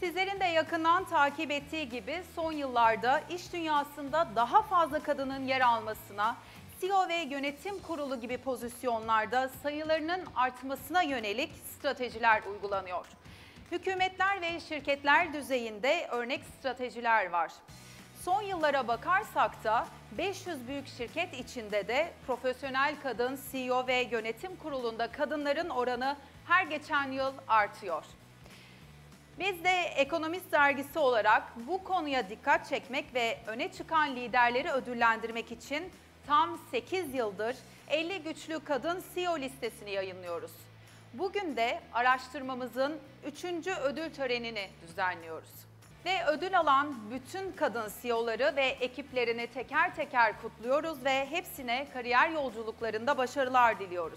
Sizlerin de yakından takip ettiği gibi son yıllarda iş dünyasında daha fazla kadının yer almasına, CEO ve yönetim kurulu gibi pozisyonlarda sayılarının artmasına yönelik stratejiler uygulanıyor. Hükümetler ve şirketler düzeyinde örnek stratejiler var. Son yıllara bakarsak da 500 büyük şirket içinde de profesyonel kadın CEO ve yönetim kurulunda kadınların oranı her geçen yıl artıyor. Biz de Ekonomist Dergisi olarak bu konuya dikkat çekmek ve öne çıkan liderleri ödüllendirmek için tam 8 yıldır 50 güçlü kadın CEO listesini yayınlıyoruz. Bugün de araştırmamızın 3. ödül törenini düzenliyoruz. Ve ödül alan bütün kadın CEO'ları ve ekiplerini teker teker kutluyoruz ve hepsine kariyer yolculuklarında başarılar diliyoruz.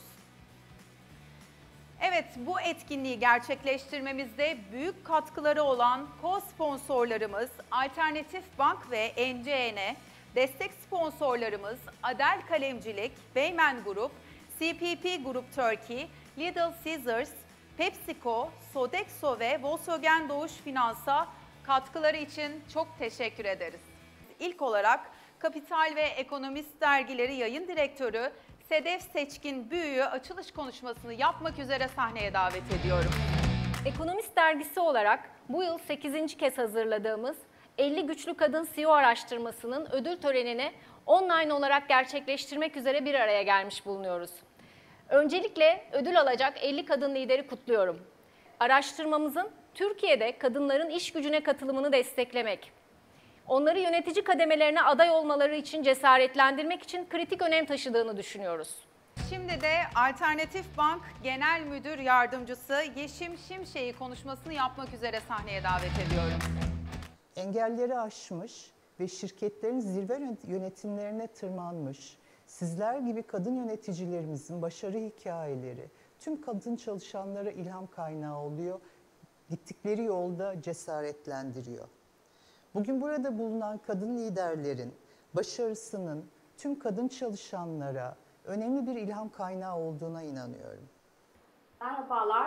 Evet, bu etkinliği gerçekleştirmemizde büyük katkıları olan co-sponsorlarımız Alternatif Bank ve NCN, destek sponsorlarımız Adel Kalemcilik, Beymen Grup, CPP Group Turkey, Little Caesars, PepsiCo, Sodexo ve Volkswagen Doğuş Finans'a katkıları için çok teşekkür ederiz. İlk olarak Kapital ve Ekonomist Dergileri Yayın Direktörü Sedef Seçkin Büyü'yü açılış konuşmasını yapmak üzere sahneye davet ediyorum. Ekonomist Dergisi olarak bu yıl 8. kez hazırladığımız 50 Güçlü Kadın CEO araştırmasının ödül törenini online olarak gerçekleştirmek üzere bir araya gelmiş bulunuyoruz. Öncelikle ödül alacak 50 kadın lideri kutluyorum. Araştırmamızın Türkiye'de kadınların iş gücüne katılımını desteklemek, onları yönetici kademelerine aday olmaları için cesaretlendirmek için kritik önem taşıdığını düşünüyoruz. Şimdi de Alternatif Bank Genel Müdür Yardımcısı Yeşim Şimşek'i konuşmasını yapmak üzere sahneye davet ediyorum. Engelleri aşmış ve şirketlerin zirve yönetimlerine tırmanmış, sizler gibi kadın yöneticilerimizin başarı hikayeleri tüm kadın çalışanlara ilham kaynağı oluyor, gittikleri yolda cesaretlendiriyor. Bugün burada bulunan kadın liderlerin başarısının tüm kadın çalışanlara önemli bir ilham kaynağı olduğuna inanıyorum. Merhabalar.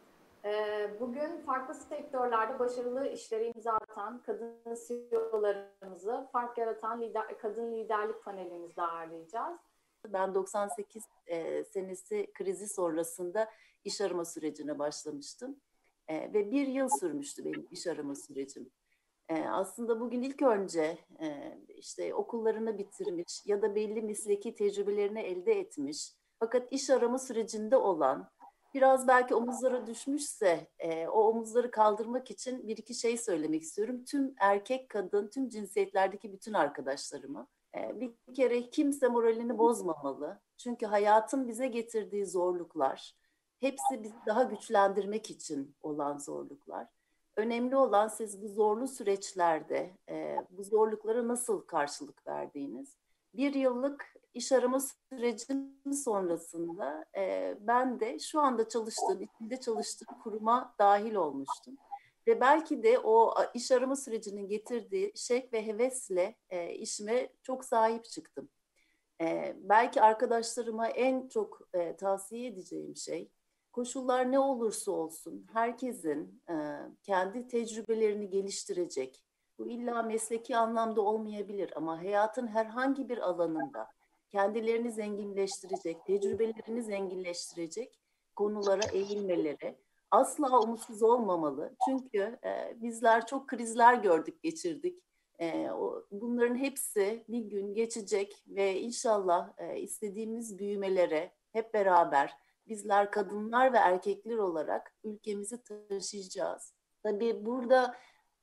Bugün farklı sektörlerde başarılı işlere imza atan kadın CEO'larımızı fark yaratan kadın liderlik panelimizde ağırlayacağız. Ben 98 senesi krizi sonrasında iş arama sürecine başlamıştım. Ve bir yıl sürmüştü benim iş arama sürecim. Aslında bugün ilk önce işte okullarını bitirmiş ya da belli mesleki tecrübelerini elde etmiş fakat iş arama sürecinde olan, biraz belki omuzlara düşmüşse o omuzları kaldırmak için bir iki şey söylemek istiyorum. Tüm erkek, kadın, tüm cinsiyetlerdeki bütün arkadaşlarıma. Bir kere kimse moralini bozmamalı. Çünkü hayatın bize getirdiği zorluklar hepsi bizi daha güçlendirmek için olan zorluklar. Önemli olan siz bu zorlu süreçlerde bu zorluklara nasıl karşılık verdiğiniz. Bir yıllık iş arama sürecim sonrasında ben de şu anda içinde çalıştığım kuruma dahil olmuştum. Ve belki de o iş arama sürecinin getirdiği şevk ve hevesle işime çok sahip çıktım. Belki arkadaşlarıma en çok tavsiye edeceğim şey, koşullar ne olursa olsun herkesin kendi tecrübelerini geliştirecek, bu illa mesleki anlamda olmayabilir ama hayatın herhangi bir alanında kendilerini zenginleştirecek, tecrübelerini zenginleştirecek konulara eğilmeleri, asla umutsuz olmamalı. Çünkü bizler çok krizler gördük, geçirdik. Bunların hepsi bir gün geçecek ve inşallah istediğimiz büyümelere hep beraber bizler kadınlar ve erkekler olarak ülkemizi taşıyacağız. Tabii burada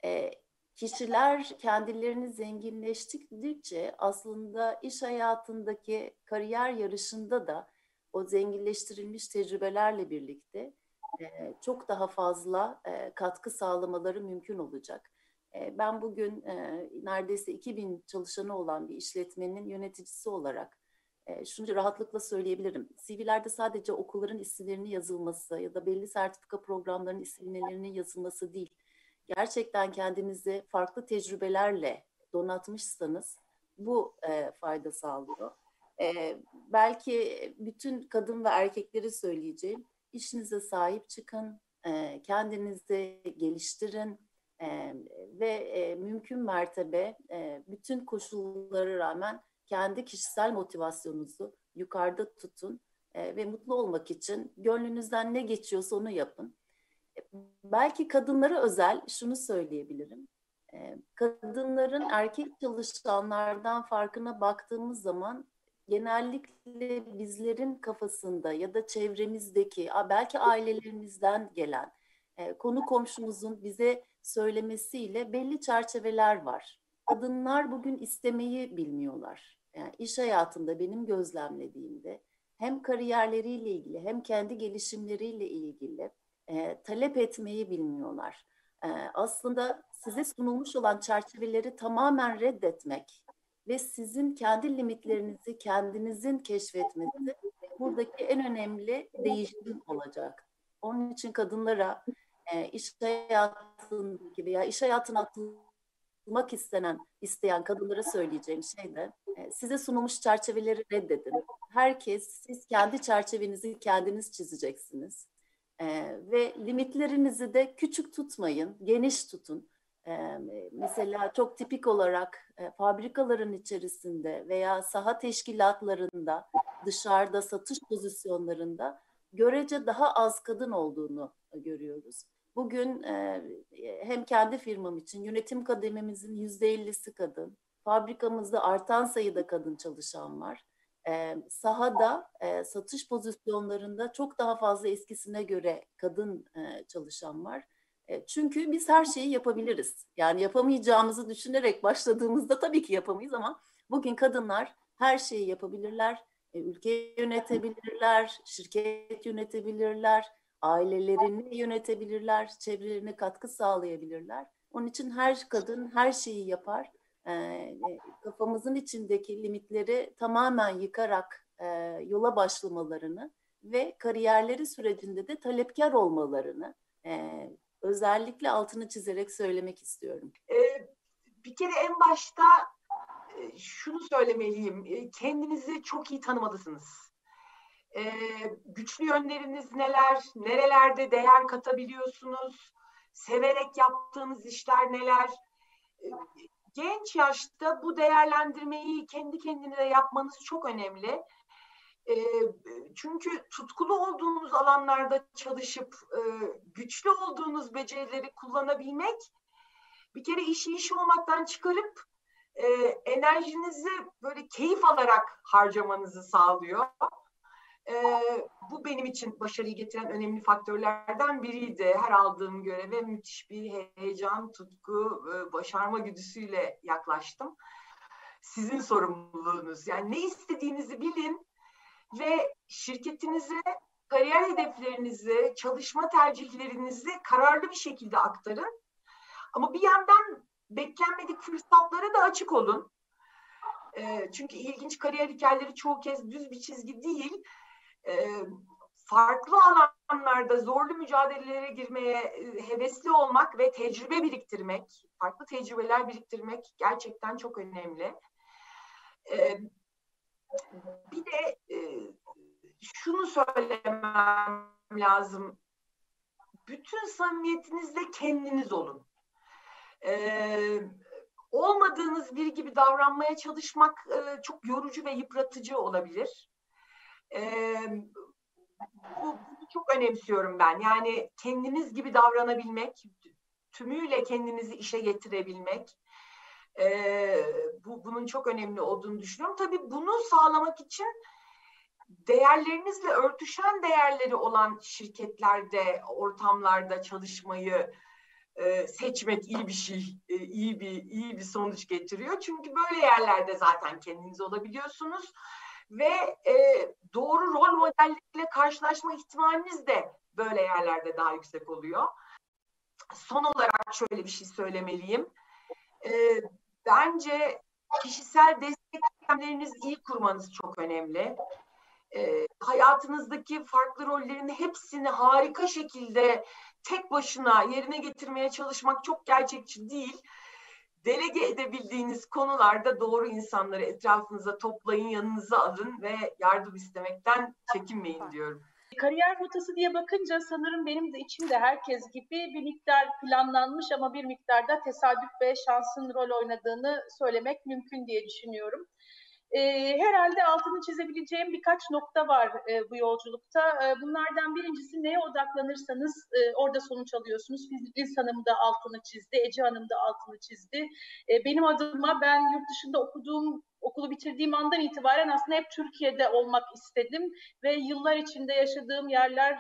kişiler kendilerini zenginleştirdikçe aslında iş hayatındaki kariyer yarışında da o zenginleştirilmiş tecrübelerle birlikte çok daha fazla katkı sağlamaları mümkün olacak. Ben bugün neredeyse 2000 çalışanı olan bir işletmenin yöneticisi olarak şunu rahatlıkla söyleyebilirim. CV'lerde sadece okulların isimlerinin yazılması ya da belli sertifika programlarının isimlerinin yazılması değil. Gerçekten kendinizi farklı tecrübelerle donatmışsanız bu fayda sağlıyor. Belki bütün kadın ve erkekleri söyleyeceğim. İşinize sahip çıkın, kendinizi geliştirin. Ve mümkün mertebe bütün koşullara rağmen kendi kişisel motivasyonunuzu yukarıda tutun ve mutlu olmak için gönlünüzden ne geçiyorsa onu yapın. Belki kadınlara özel şunu söyleyebilirim. Kadınların erkek çalışanlardan farkına baktığımız zaman genellikle bizlerin kafasında ya da çevremizdeki, belki ailelerimizden gelen, konu komşumuzun bize söylemesiyle belli çerçeveler var. Kadınlar bugün istemeyi bilmiyorlar. Yani iş hayatında benim gözlemlediğimde hem kariyerleriyle ilgili hem kendi gelişimleriyle ilgili talep etmeyi bilmiyorlar. Aslında size sunulmuş olan çerçeveleri tamamen reddetmek ve sizin kendi limitlerinizi kendinizin keşfetmesi buradaki en önemli değişim olacak. Onun için kadınlara iş hayatındaki veya iş hayatına atılmak isteyen kadınlara söyleyeceğim şey de size sunulmuş çerçeveleri reddedin. Siz kendi çerçevenizi kendiniz çizeceksiniz. Ve limitlerinizi de küçük tutmayın, geniş tutun. Mesela çok tipik olarak fabrikaların içerisinde veya saha teşkilatlarında, dışarıda satış pozisyonlarında görece daha az kadın olduğunu görüyoruz. Bugün hem kendi firmam için yönetim kadememizin %50'si kadın, fabrikamızda artan sayıda kadın çalışan var. Sahada, satış pozisyonlarında çok daha fazla eskisine göre kadın çalışan var. Çünkü biz her şeyi yapabiliriz. Yani yapamayacağımızı düşünerek başladığımızda tabii ki yapamayız ama bugün kadınlar her şeyi yapabilirler. Ülke yönetebilirler, şirket yönetebilirler, ailelerini yönetebilirler, çevrelerine katkı sağlayabilirler. Onun için her kadın her şeyi yapar. Kafamızın içindeki limitleri tamamen yıkarak yola başlamalarını ve kariyerleri sürecinde de talepkar olmalarını özellikle altını çizerek söylemek istiyorum. Bir kere en başta şunu söylemeliyim. Kendinizi çok iyi tanımalısınız. Güçlü yönleriniz neler? Nerelerde değer katabiliyorsunuz? Severek yaptığınız işler neler? Genç yaşta bu değerlendirmeyi kendi kendine yapmanız çok önemli. Çünkü tutkulu olduğunuz alanlarda çalışıp güçlü olduğunuz becerileri kullanabilmek bir kere işi iş olmaktan çıkarıp enerjinizi böyle keyif alarak harcamanızı sağlıyor. Bu benim için başarıyı getiren önemli faktörlerden biriydi. Her aldığım göreve müthiş bir heyecan, tutku, başarma güdüsüyle yaklaştım. Sizin sorumluluğunuz. Yani ne istediğinizi bilin ve şirketinize kariyer hedeflerinizi, çalışma tercihlerinizi kararlı bir şekilde aktarın. Ama bir yandan beklenmedik fırsatlara da açık olun. Çünkü ilginç kariyer hikayeleri çoğu kez düz bir çizgi değil. Farklı alanlarda zorlu mücadelelere girmeye hevesli olmak ve tecrübe biriktirmek, farklı tecrübeler biriktirmek gerçekten çok önemli. Bir de şunu söylemem lazım. Bütün samimiyetinizle kendiniz olun. Olmadığınız biri gibi davranmaya çalışmak çok yorucu ve yıpratıcı olabilir. Bunu çok önemsiyorum ben. Yani kendiniz gibi davranabilmek, tümüyle kendinizi işe getirebilmek, bunun çok önemli olduğunu düşünüyorum. Tabii bunu sağlamak için değerlerinizle örtüşen değerleri olan şirketlerde, ortamlarda çalışmayı seçmek iyi bir şey, iyi bir sonuç getiriyor. Çünkü böyle yerlerde zaten kendiniz olabiliyorsunuz ve doğru rol modelleriyle karşılaşma ihtimaliniz de böyle yerlerde daha yüksek oluyor. Son olarak şöyle bir şey söylemeliyim. Bence kişisel destek sistemlerinizi iyi kurmanız çok önemli. Hayatınızdaki farklı rollerin hepsini harika şekilde tek başına yerine getirmeye çalışmak çok gerçekçi değil. Delege edebildiğiniz konularda doğru insanları etrafınıza toplayın, yanınıza alın ve yardım istemekten çekinmeyin diyorum. Kariyer rotası diye bakınca sanırım benim de içimde herkes gibi bir miktar planlanmış ama bir miktar da tesadüf ve şansın rol oynadığını söylemek mümkün diye düşünüyorum. Herhalde altını çizebileceğim birkaç nokta var bu yolculukta. Bunlardan birincisi, neye odaklanırsanız orada sonuç alıyorsunuz. Filiz Hanım da altını çizdi, Ece Hanım da altını çizdi. Benim adıma, ben yurt dışında okulu bitirdiğim andan itibaren aslında hep Türkiye'de olmak istedim ve yıllar içinde yaşadığım yerler,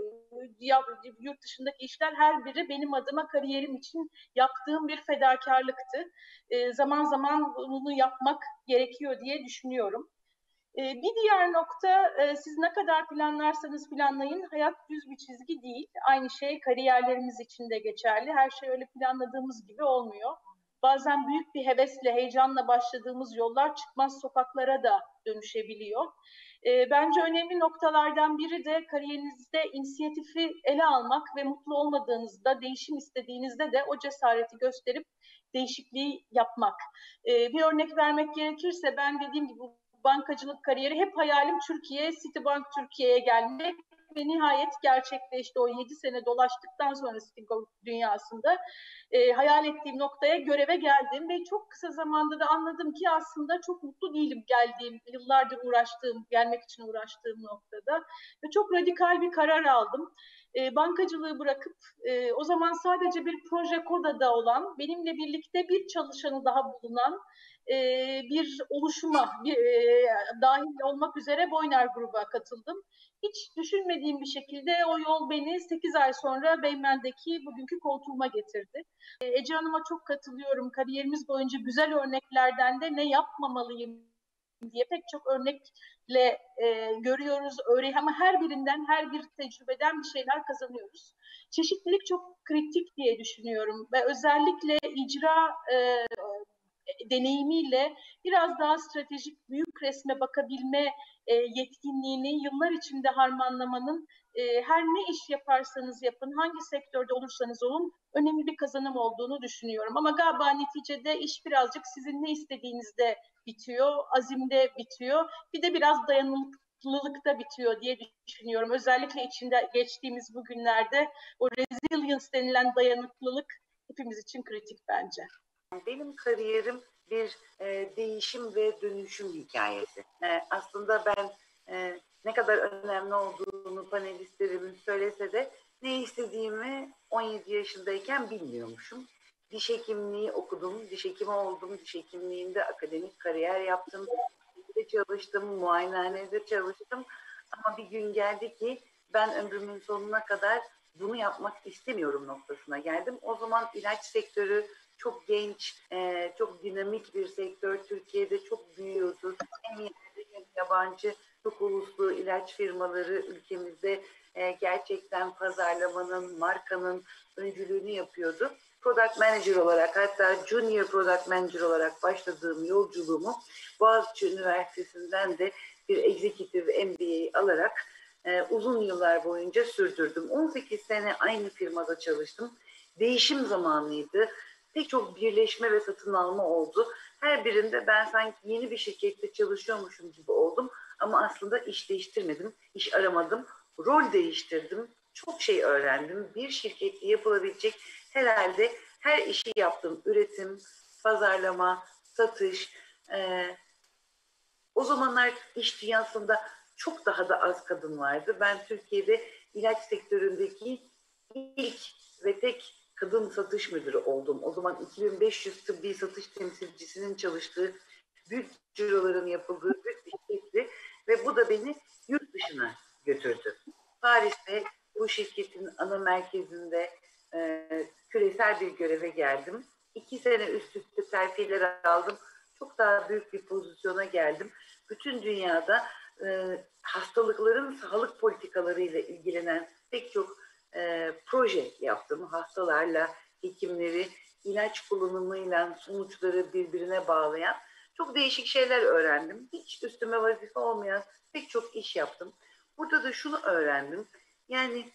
yurt dışındaki işler, her biri benim adıma kariyerim için yaptığım bir fedakarlıktı. Zaman zaman bunu yapmak gerekiyor diye düşünüyorum. Bir diğer nokta, siz ne kadar planlarsanız planlayın, hayat düz bir çizgi değil. Aynı şey kariyerlerimiz için de geçerli. Her şey öyle planladığımız gibi olmuyor. Bazen büyük bir hevesle, heyecanla başladığımız yollar çıkmaz sokaklara da dönüşebiliyor. Bence önemli noktalardan biri de kariyerinizde inisiyatifi ele almak ve mutlu olmadığınızda, değişim istediğinizde de o cesareti gösterip değişikliği yapmak. Bir örnek vermek gerekirse, ben dediğim gibi bankacılık kariyeri hep hayalim Türkiye, Citibank Türkiye'ye gelmek ve nihayet gerçekleşti. O 7 sene dolaştıktan sonra Citibank dünyasında hayal ettiğim noktaya göreve geldim ve çok kısa zamanda da anladım ki aslında çok mutlu değilim geldiğim, yıllardır gelmek için uğraştığım noktada ve çok radikal bir karar aldım. Bankacılığı bırakıp o zaman sadece bir proje kodada olan, benimle birlikte bir çalışanı daha bulunan bir oluşuma dahil olmak üzere Boyner Grubu'na katıldım. Hiç düşünmediğim bir şekilde o yol beni 8 ay sonra Beymen'deki bugünkü koltuğuma getirdi. Ece Hanım'a çok katılıyorum. Kariyerimiz boyunca güzel örneklerden de ne yapmamalıyım diye pek çok örnekle görüyoruz, ama her birinden, her bir tecrübeden bir şeyler kazanıyoruz. Çeşitlilik çok kritik diye düşünüyorum ve özellikle icra deneyimiyle biraz daha stratejik, büyük resme bakabilme yetkinliğini yıllar içinde harmanlamanın, her ne iş yaparsanız yapın, hangi sektörde olursanız olun, önemli bir kazanım olduğunu düşünüyorum. Ama galiba neticede iş birazcık sizin ne istediğinizde bitiyor, azimde bitiyor, bir de biraz dayanıklılıkta bitiyor diye düşünüyorum. Özellikle içinde geçtiğimiz bu günlerde o resilience denilen dayanıklılık hepimiz için kritik bence. Benim kariyerim bir değişim ve dönüşüm hikayesi. Aslında ben ne kadar önemli olduğunu panelistlerimin söylese de ne istediğimi 17 yaşındayken bilmiyormuşum. Diş hekimliği okudum, diş hekimi oldum, diş hekimliğinde akademik kariyer yaptım, çalıştım, muayenehanede çalıştım. Ama bir gün geldi ki ben ömrümün sonuna kadar bunu yapmak istemiyorum noktasına geldim. O zaman ilaç sektörü çok genç, çok dinamik bir sektör. Türkiye'de çok büyüyordu. Hem yerli hem yabancı çok uluslu ilaç firmaları ülkemizde gerçekten pazarlamanın, markanın öncülüğünü yapıyordu. Product Manager olarak, hatta Junior Product Manager olarak başladığım yolculuğumu Boğaziçi Üniversitesi'nden de bir Executive MBA alarak uzun yıllar boyunca sürdürdüm. 18 sene aynı firmada çalıştım. Değişim zamanıydı. Pek çok birleşme ve satın alma oldu. Her birinde ben sanki yeni bir şirkette çalışıyormuşum gibi oldum. Ama aslında iş değiştirmedim, iş aramadım, rol değiştirdim. Çok şey öğrendim. Bir şirkette yapılabilecek herhalde her işi yaptım. Üretim, pazarlama, satış. O zamanlar iş dünyasında çok daha da az kadın vardı. Ben Türkiye'de ilaç sektöründeki ilk ve tek kadın satış müdürü oldum. O zaman 2500 tıbbi satış temsilcisinin çalıştığı, büyük ciroların yapıldığı büyük bir şirketti ve bu da beni yurt dışına götürdü. Paris'te bu şirketin ana merkezinde küresel bir göreve geldim. 2 sene üst üste terfiler aldım. Çok daha büyük bir pozisyona geldim. Bütün dünyada hastalıkların sağlık politikalarıyla ilgilenen pek çok proje yaptım. Hastalarla hekimleri, ilaç kullanımıyla sonuçları birbirine bağlayan çok değişik şeyler öğrendim. Hiç üstüme vazife olmayan pek çok iş yaptım. Burada da şunu öğrendim. Yani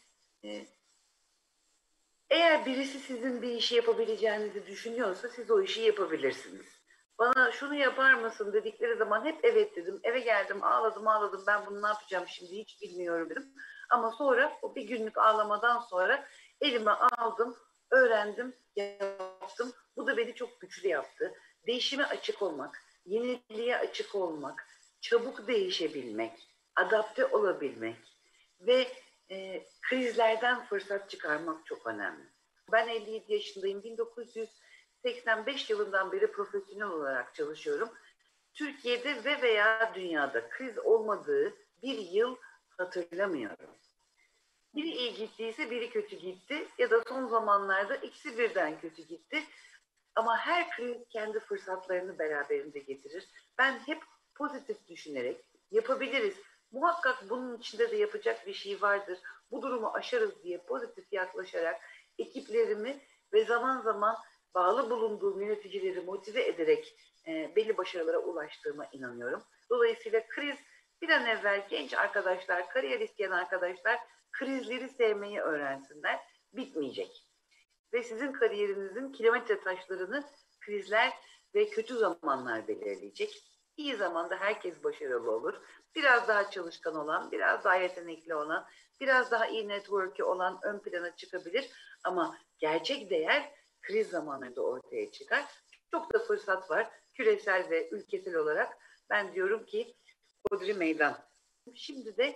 eğer birisi sizin bir işi yapabileceğinizi düşünüyorsa siz o işi yapabilirsiniz. Bana şunu yapar mısın dedikleri zaman hep evet dedim. Eve geldim, ağladım, ben bunu ne yapacağım şimdi hiç bilmiyorum dedim. Ama sonra o bir günlük ağlamadan sonra elime aldım, öğrendim, yaptım. Bu da beni çok güçlü yaptı. Değişime açık olmak, yeniliğe açık olmak, çabuk değişebilmek, adapte olabilmek ve krizlerden fırsat çıkarmak çok önemli. Ben 57 yaşındayım. 1985 yılından beri profesyonel olarak çalışıyorum. Türkiye'de ve veya dünyada kriz olmadığı bir yıl hatırlamıyorum. Biri iyi gittiyse biri kötü gitti ya da son zamanlarda ikisi birden kötü gitti. Ama her kriz kendi fırsatlarını beraberinde getirir. Ben hep pozitif düşünerek yapabiliriz. Muhakkak bunun içinde de yapacak bir şey vardır. Bu durumu aşarız diye pozitif yaklaşarak ekiplerimi ve zaman zaman bağlı bulunduğum yöneticileri motive ederek belli başarılara ulaştığıma inanıyorum. Dolayısıyla kriz bir an evvel genç arkadaşlar, kariyer isteyen arkadaşlar krizleri sevmeyi öğrensinler. Bitmeyecek. Ve sizin kariyerinizin kilometre taşlarını krizler ve kötü zamanlar belirleyecek. İyi zamanda herkes başarılı olur. Biraz daha çalışkan olan, biraz daha yetenekli olan, biraz daha iyi network'ü olan ön plana çıkabilir. Ama gerçek değer kriz zamanında ortaya çıkar. Çok da fırsat var. Küresel ve ülkesel olarak ben diyorum ki Hodri meydan. Şimdi de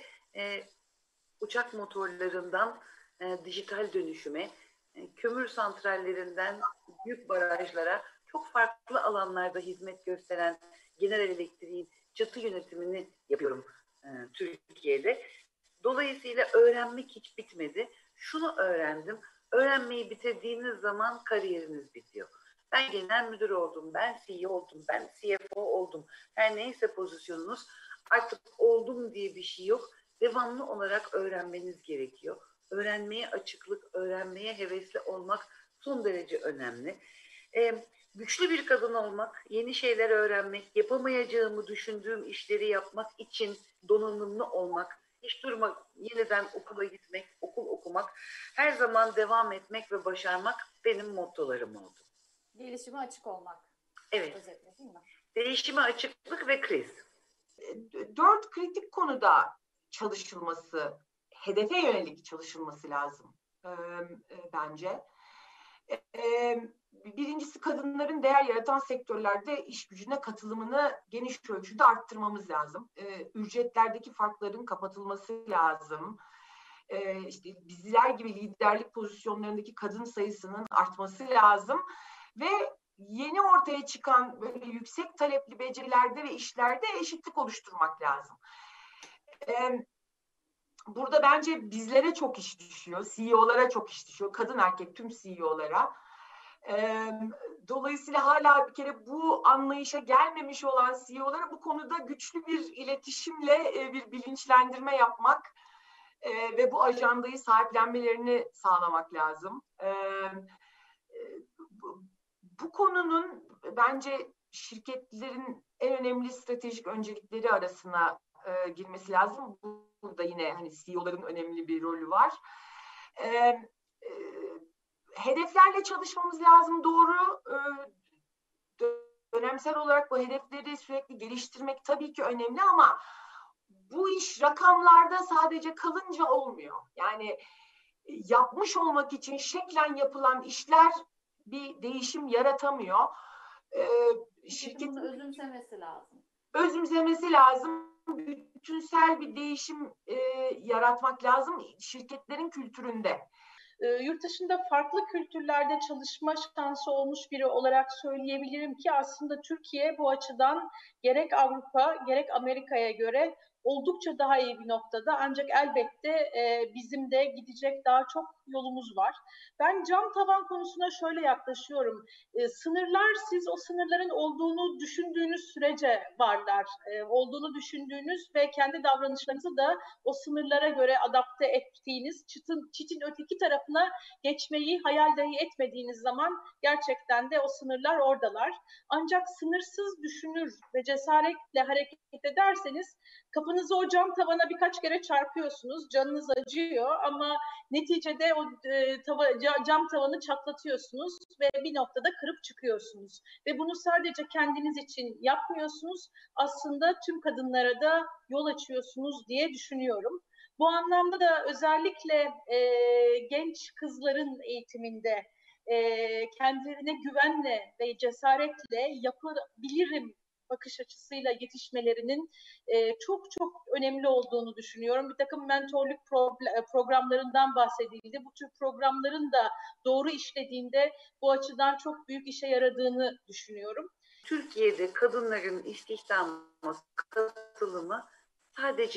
uçak motorlarından dijital dönüşüme, kömür santrallerinden büyük barajlara çok farklı alanlarda hizmet gösteren General Electric'in çatı yönetimini yapıyorum Türkiye'de. Dolayısıyla öğrenmek hiç bitmedi. Şunu öğrendim. Öğrenmeyi bitirdiğiniz zaman kariyeriniz bitiyor. Ben genel müdür oldum, ben CEO oldum, ben CFO oldum. Her neyse pozisyonunuz artık oldum diye bir şey yok. Devamlı olarak öğrenmeniz gerekiyor. Öğrenmeye açıklık, öğrenmeye hevesli olmak son derece önemli. Güçlü bir kadın olmak, yeni şeyler öğrenmek, yapamayacağımı düşündüğüm işleri yapmak için donanımlı olmak, hiç durmak, yeniden okula gitmek, okul okumak, her zaman devam etmek ve başarmak benim mottolarım oldu. Gelişime açık olmak. Evet. Özetle değil mi? Değişime açıklık ve kriz. 4 kritik konuda çalışılması, hedefe yönelik çalışılması lazım bence. Birincisi kadınların değer yaratan sektörlerde iş gücüne katılımını geniş ölçüde arttırmamız lazım. Ücretlerdeki farkların kapatılması lazım. İşte bizler gibi liderlik pozisyonlarındaki kadın sayısının artması lazım ve yeni ortaya çıkan böyle yüksek talepli becerilerde ve işlerde eşitlik oluşturmak lazım. Burada bence bizlere çok iş düşüyor, CEO'lara çok iş düşüyor, kadın erkek tüm CEO'lara. Dolayısıyla hala bir kere bu anlayışa gelmemiş olan CEO'lara bu konuda güçlü bir iletişimle bir bilinçlendirme yapmak ve bu ajandayı sahiplenmelerini sağlamak lazım. Bu konunun bence şirketlerin en önemli stratejik öncelikleri arasına girmesi lazım. Burada yine hani CEO'ların önemli bir rolü var. Hedeflerle çalışmamız lazım, doğru. Dönemsel olarak bu hedefleri sürekli geliştirmek tabii ki önemli ama bu iş rakamlarda sadece kalınca olmuyor. Yani yapmış olmak için şeklen yapılan işler bir değişim yaratamıyor. Şirketin bunu özümsemesi lazım. Özümsemesi lazım. Bütünsel bir değişim yaratmak lazım şirketlerin kültüründe. Yurt dışında farklı kültürlerde çalışma şansı olmuş biri olarak söyleyebilirim ki aslında Türkiye bu açıdan gerek Avrupa gerek Amerika'ya göre oldukça daha iyi bir noktada. Ancak elbette bizim de gidecek daha çok yolumuz var. Ben cam tavan konusuna şöyle yaklaşıyorum. Sınırlar, siz o sınırların olduğunu düşündüğünüz sürece varlar. Olduğunu düşündüğünüz ve kendi davranışlarınızı da o sınırlara göre adapte ettiğiniz, çitin öteki tarafına geçmeyi hayal dahi etmediğiniz zaman gerçekten de o sınırlar oradalar. Ancak sınırsız düşünür ve cesaretle hareket ederseniz kafanızı o cam tavana birkaç kere çarpıyorsunuz, canınız acıyor ama neticede o cam tavanı çatlatıyorsunuz ve bir noktada kırıp çıkıyorsunuz. Ve bunu sadece kendiniz için yapmıyorsunuz, aslında tüm kadınlara da yol açıyorsunuz diye düşünüyorum. Bu anlamda da özellikle genç kızların eğitiminde kendilerine güvenle ve cesaretle yapabilirim bakış açısıyla yetişmelerinin çok çok önemli olduğunu düşünüyorum. Bir takım mentorluk programlarından bahsedildi. Bu tür programların da doğru işlediğinde bu açıdan çok büyük işe yaradığını düşünüyorum. Türkiye'de kadınların istihdama katılımı sadece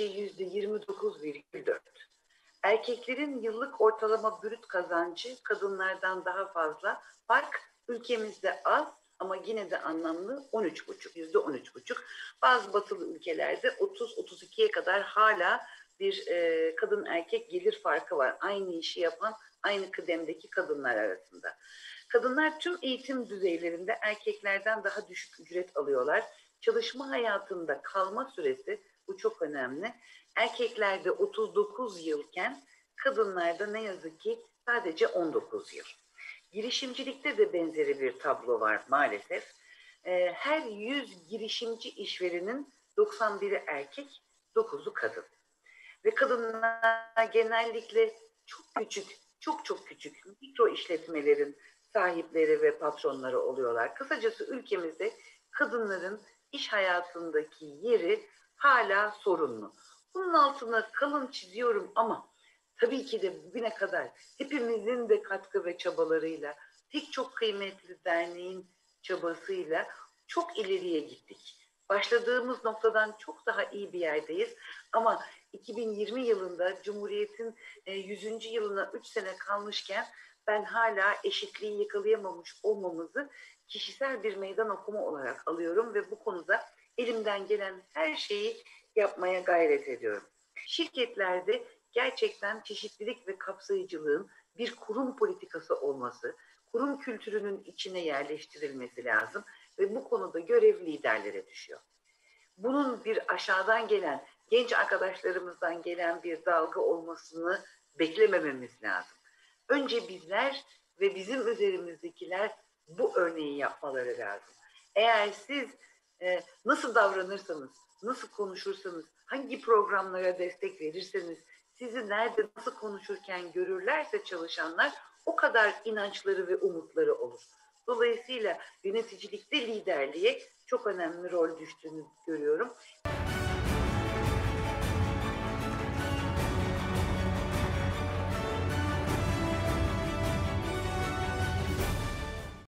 %29,4. Erkeklerin yıllık ortalama brüt kazancı kadınlardan daha fazla. Fark ülkemizde az ama yine de anlamlı, %13,5. Bazı batılı ülkelerde 30-32'ye kadar hala bir kadın erkek gelir farkı var. Aynı işi yapan, aynı kıdemdeki kadınlar arasında. Kadınlar tüm eğitim düzeylerinde erkeklerden daha düşük ücret alıyorlar. Çalışma hayatında kalma süresi, bu çok önemli. Erkeklerde 39 yılken kadınlarda ne yazık ki sadece 19 yıl. Girişimcilikte de benzeri bir tablo var maalesef. Her 100 girişimci işverenin 91'i erkek, 9'u kadın. Ve kadınlar genellikle çok küçük, çok küçük mikro işletmelerin sahipleri ve patronları oluyorlar. Kısacası ülkemizde kadınların iş hayatındaki yeri hala sorunlu. Bunun altına kalın çiziyorum ama tabii ki de bugüne kadar hepimizin de katkı ve çabalarıyla, pek çok kıymetli derneğin çabasıyla çok ileriye gittik. Başladığımız noktadan çok daha iyi bir yerdeyiz ama 2020 yılında Cumhuriyet'in 100. yılına 3 sene kalmışken ben hala eşitliği yakalayamamış olmamızı kişisel bir meydan okuma olarak alıyorum ve bu konuda elimden gelen her şeyi yapmaya gayret ediyorum. Şirketlerde gerçekten çeşitlilik ve kapsayıcılığın bir kurum politikası olması, kurum kültürünün içine yerleştirilmesi lazım ve bu konuda görev liderlere düşüyor. Bunun bir aşağıdan gelen, genç arkadaşlarımızdan gelen bir dalga olmasını beklemememiz lazım. Önce bizler ve bizim üzerimizdekiler bu örneği yapmaları lazım. Eğer siz nasıl davranırsanız, nasıl konuşursanız, hangi programlara destek verirseniz, sizi nerede nasıl konuşurken görürlerse çalışanlar o kadar inançları ve umutları olur. Dolayısıyla yöneticilikte liderliğe çok önemli rol düştüğünü görüyorum.